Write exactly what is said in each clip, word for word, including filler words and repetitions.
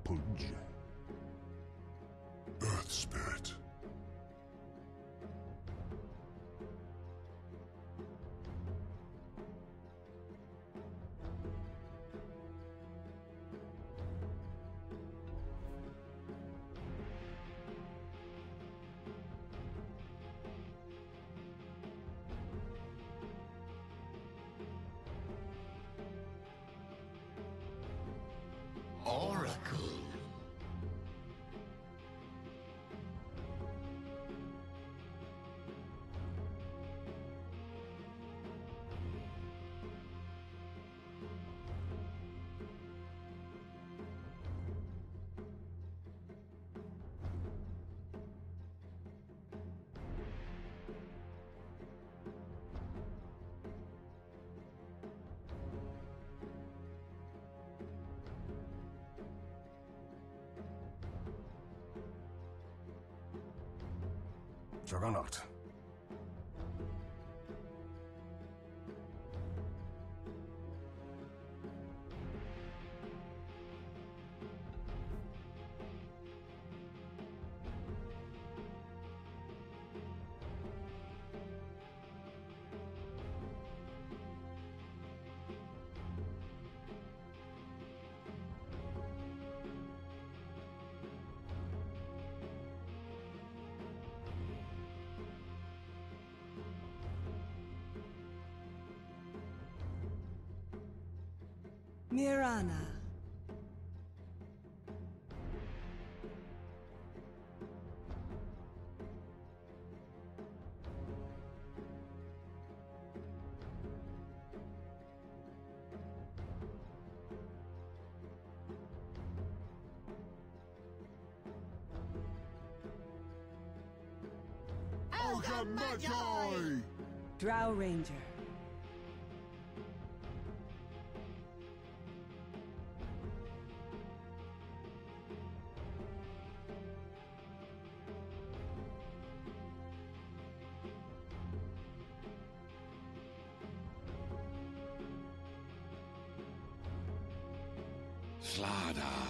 Pudge. Earth Spirit. Oracle. Juggernaut. Mirana. Ogre Magi! Drow Ranger. Slardar.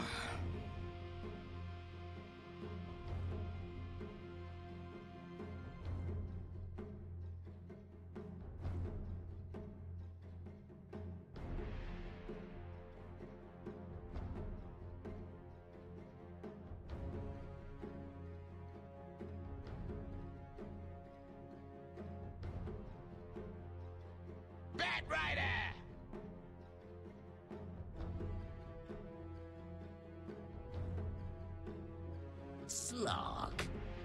Bat Rider! Slog.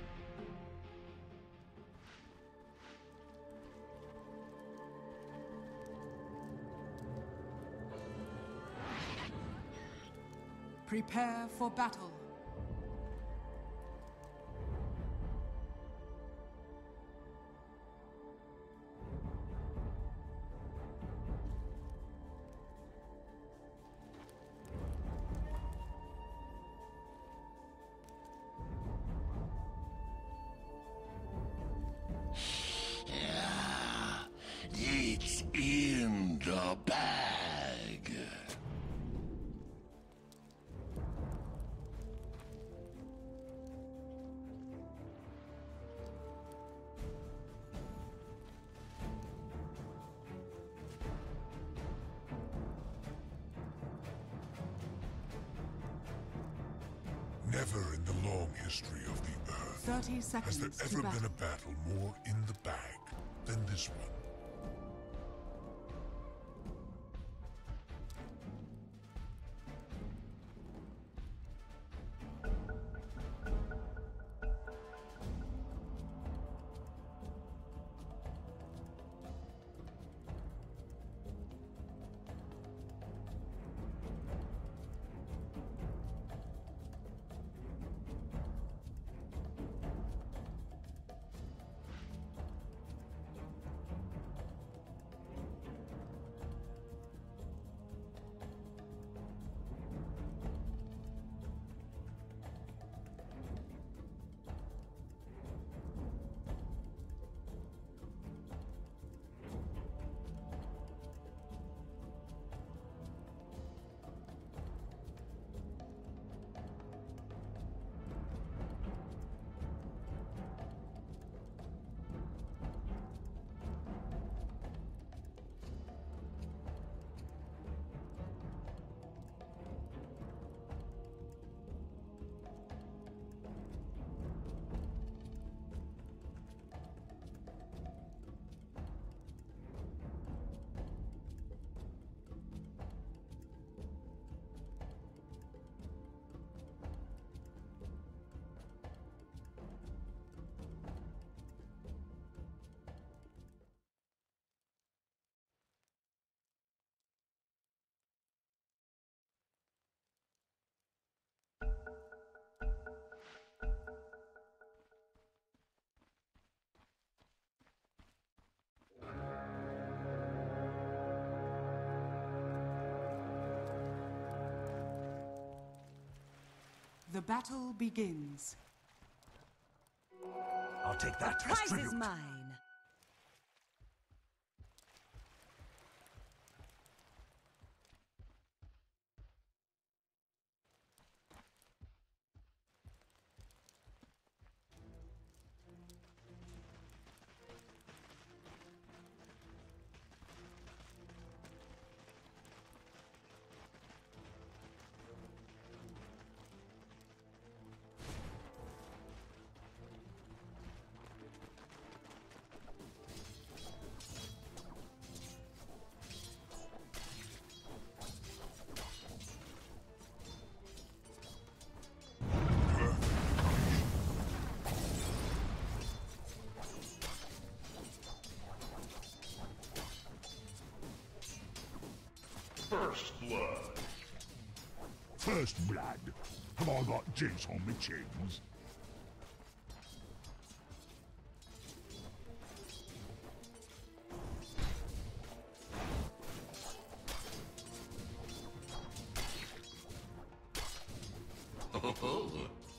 Prepare for battle. It's in the bag. Never in the long history of the Earth Thirty has seconds there to ever battle. been a battle more in the bag than this one. The battle begins. I'll take that as Prize tribute. is mine. First blood. First blood. Have I got juice on my chins? Oh,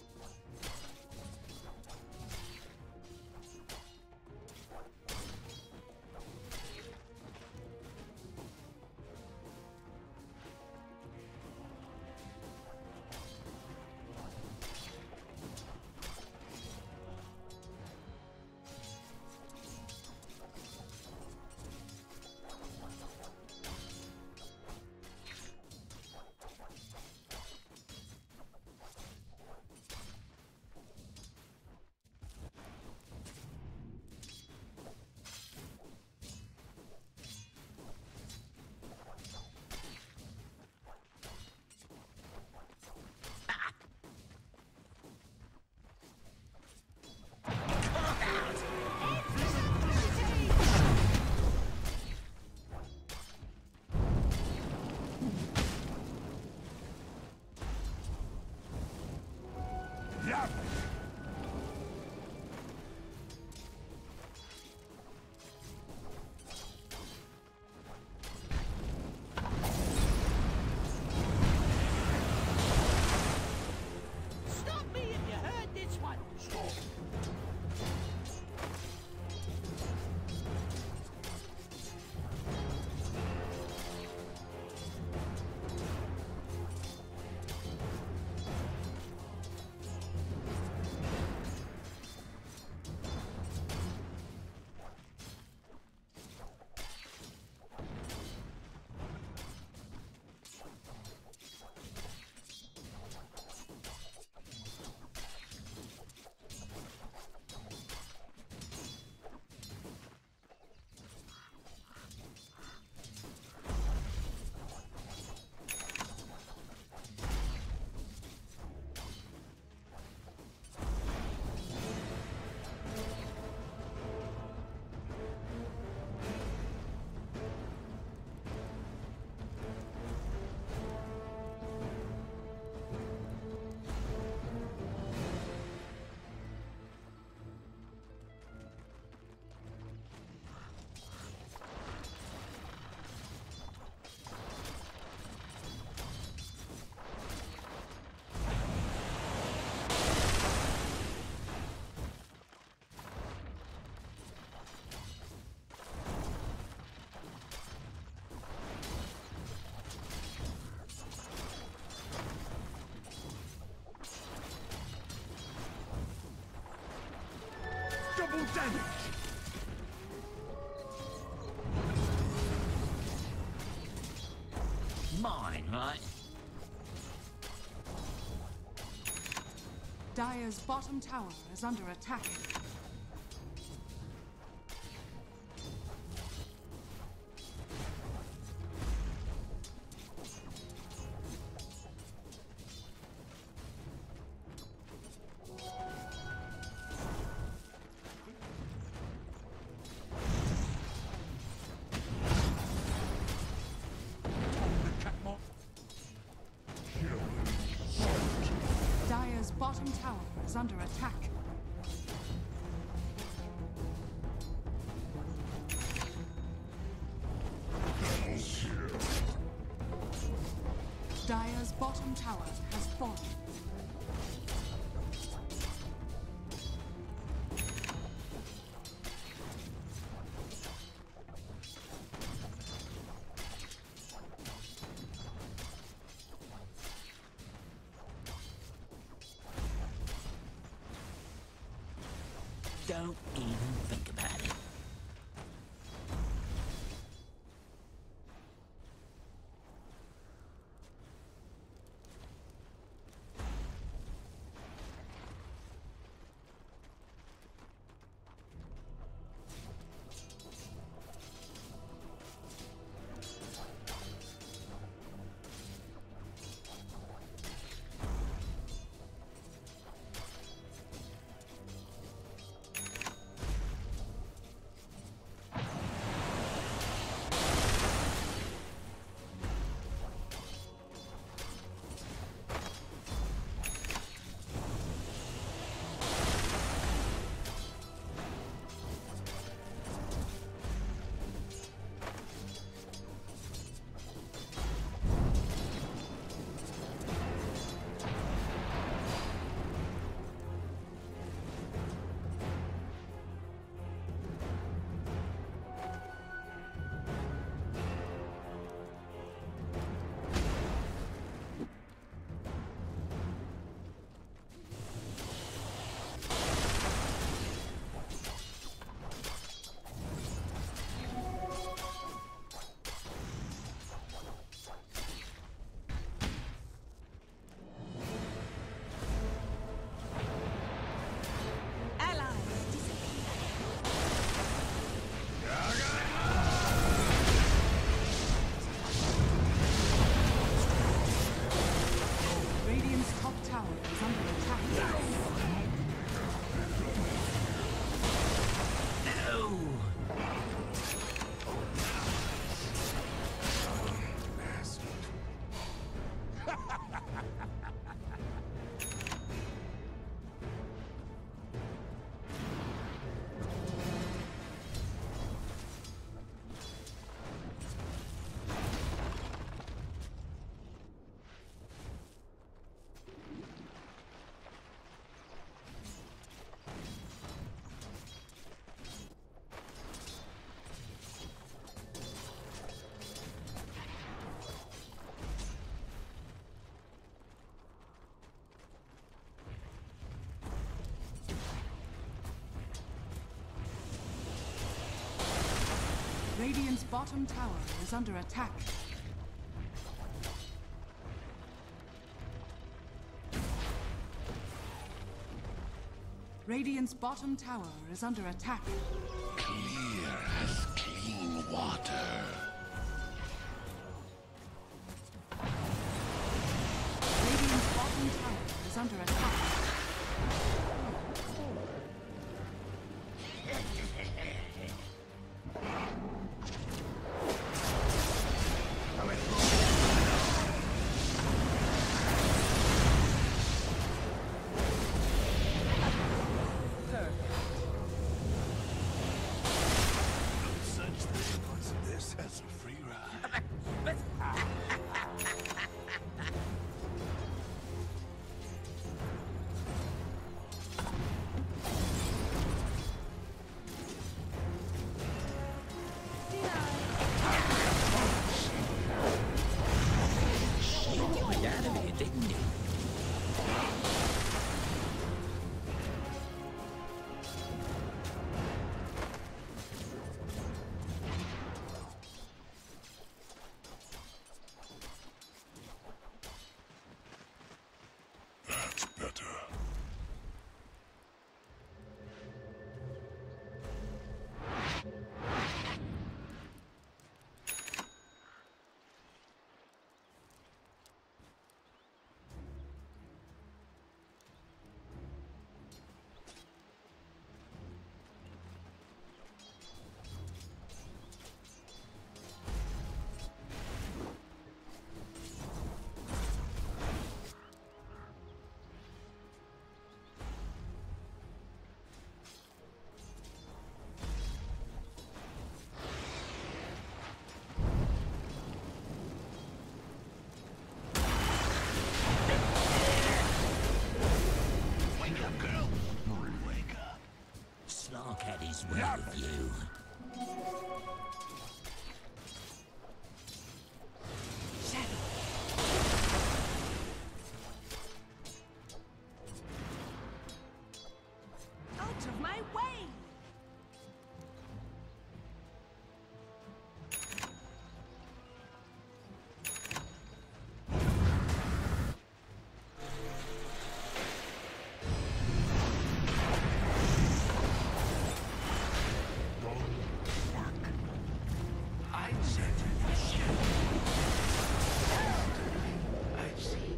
Yeah. Stop me if you heard this one. Stop. Double damage! Mine, right? Dire's bottom tower is under attack. Dire's bottom tower is under attack. Dire's bottom tower has fallen. Don't even think about it. Radiant's bottom tower is under attack. Radiant's bottom tower is under attack. Clear as clean water. Radiant's bottom tower is under attack. That's better. all's well with you. Out of my way! I'd set the shadow. I'd see.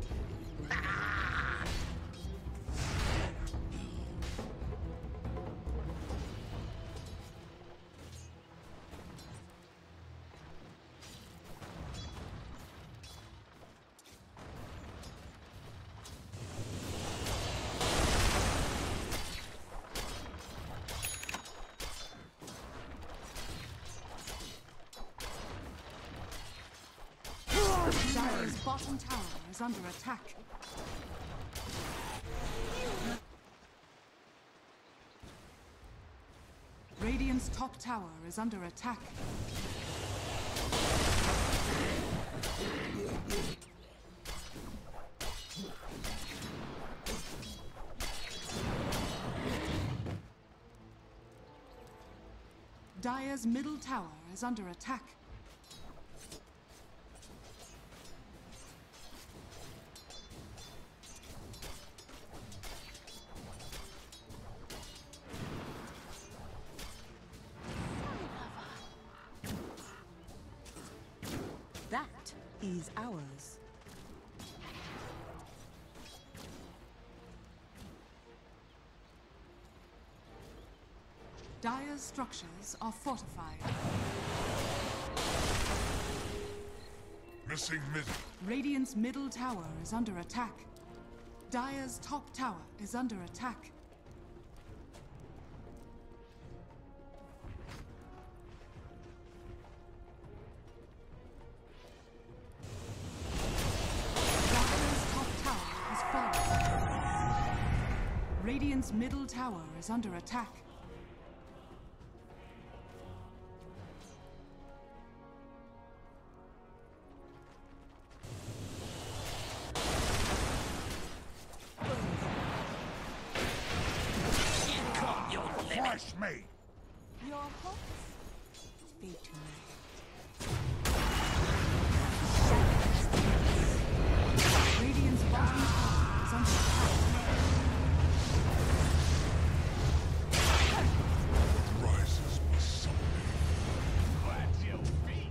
Dire's bottom tower is under attack. Radiant's top tower is under attack. Dire's middle tower is under attack. That is ours. Dire's structures are fortified. Missing middle. Radiant's middle tower is under attack. Dire's top tower is under attack. Dire's top tower has fallen. Radiant's middle tower is under attack. Crush me! Your hopes fade to night. Radiant's bottom tower is under attack. Rises must someday. Glad you beat.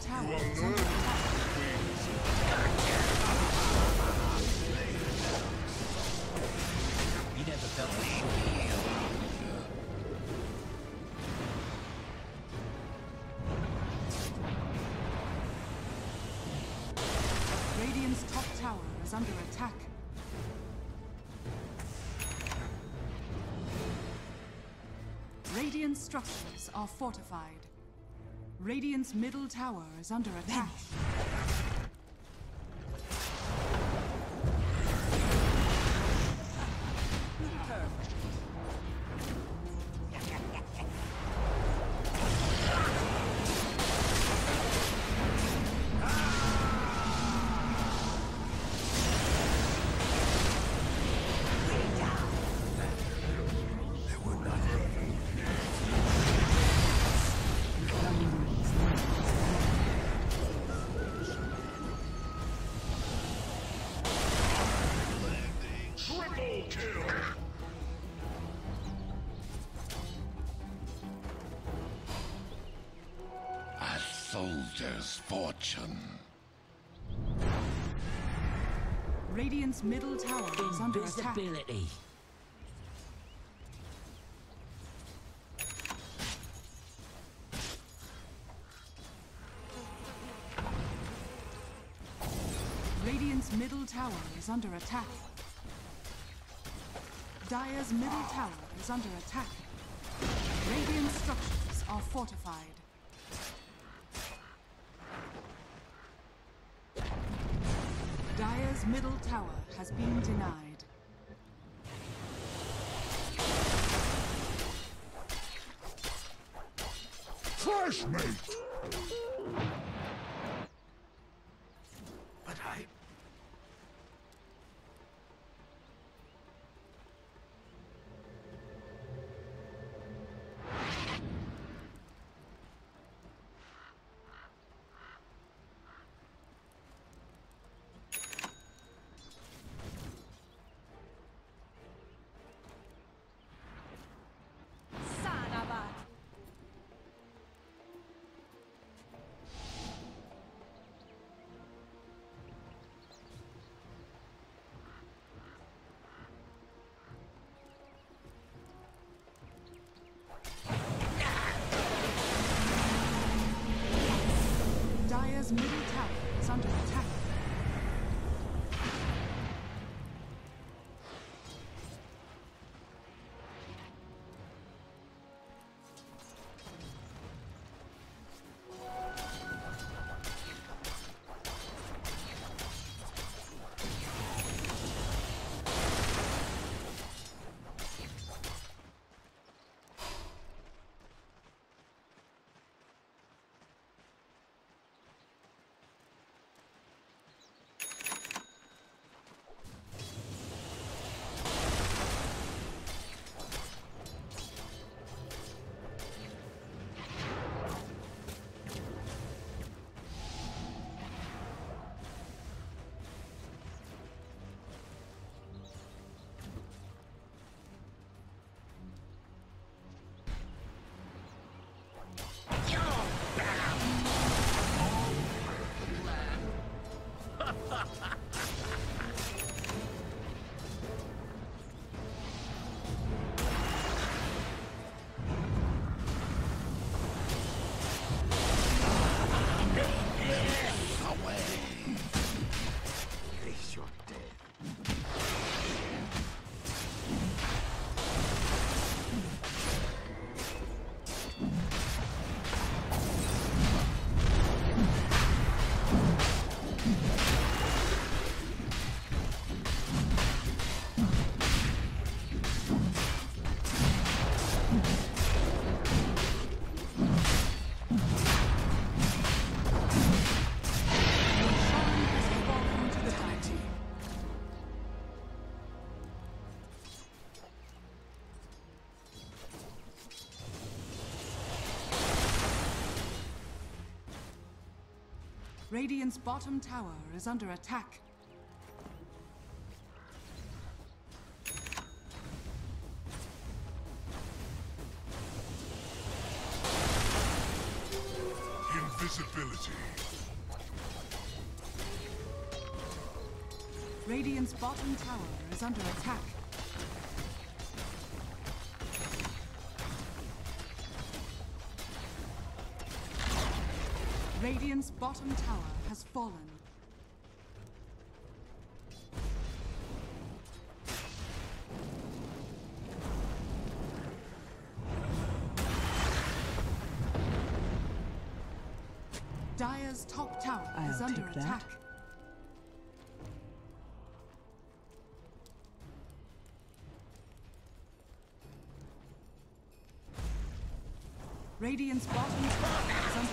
tower is under attack. You never felt the shield. Radiant's top tower is under attack. Radiant structures are fortified. Radiant's middle tower is under attack. A soldier's fortune. Radiant's middle tower is under attack. Invisibility. Radiant's middle tower is under attack. Dire's middle tower is under attack. Radiant structures are fortified. Dire's middle tower has been denied. Flashmate! But I... Dire's middle tower is under attack. Radiant's bottom tower is under attack. Invisibility. invisibility. Radiant's bottom tower is under attack. Radiant's bottom tower has fallen. Dire's top tower I'll is under take that. attack. Radiant's bottom tower is under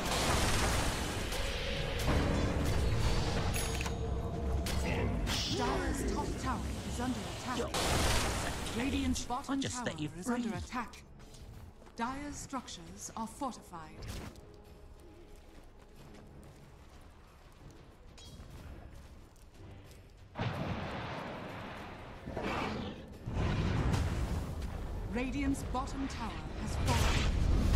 attack. Dire's top tower is under attack. Radiant's bottom just tower let you is under breathe. attack. Dire's structures are fortified. Radiant's bottom tower has fallen.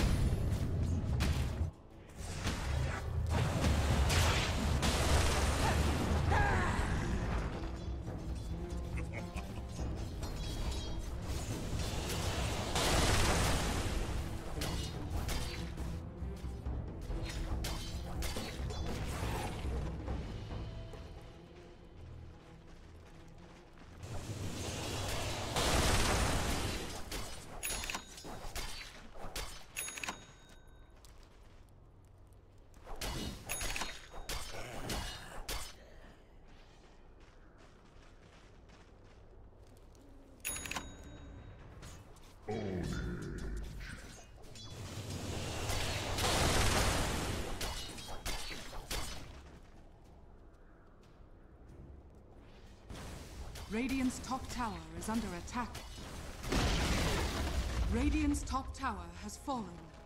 Radiant's top tower is under attack. Radiant's top tower has fallen.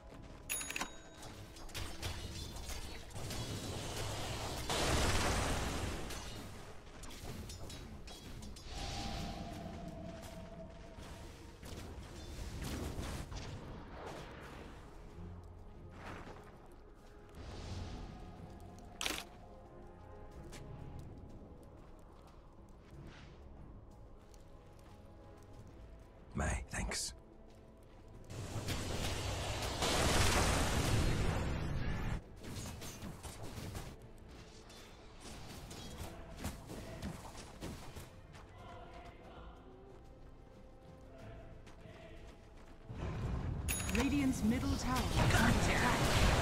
May, thanks. Radiant's middle tower is under attack.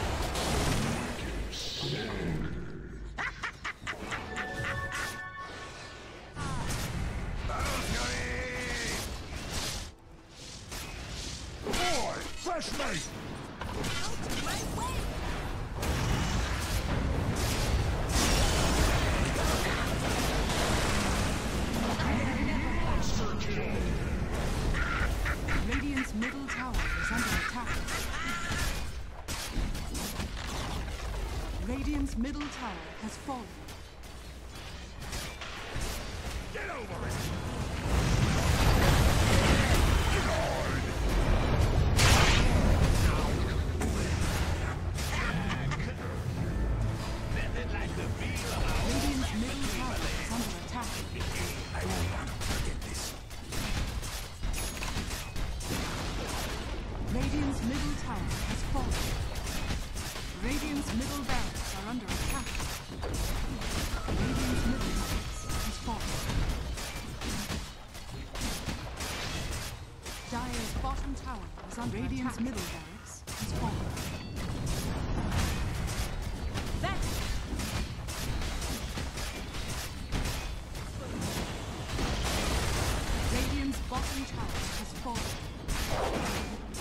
Boy, fresh mate! Radiant's middle tower is under attack. Radiant's middle tower has fallen. Get over it! Radiant's middle tower is under attack. I won't want to forget this. Radiant's middle tower has fallen. Radiant's middle barracks are under attack. Radiant's middle barracks has fallen. Dire's bottom tower is under Radiant's attack. Middle barracks has fallen. Radiant's bottom tower has fallen.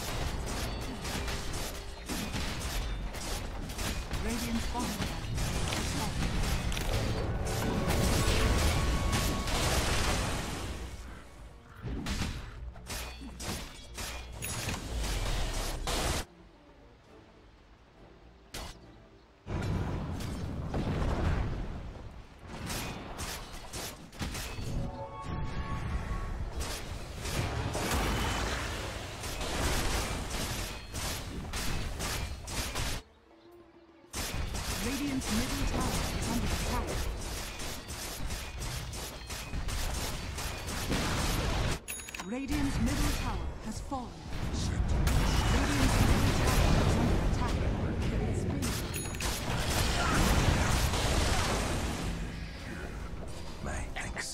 Radiant's bottom tower has fallen. Radiant's middle tower is under attack. Radiant's middle tower has fallen. Radiant's middle tower is under attack. Killing spree. May, thanks.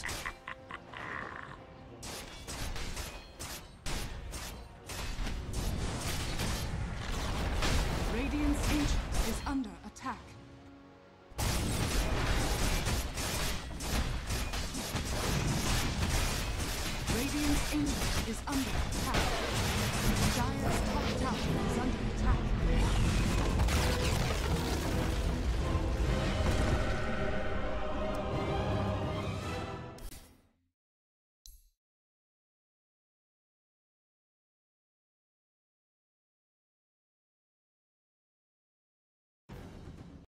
Radiant's ancient is under attack. Radiant's ancient is under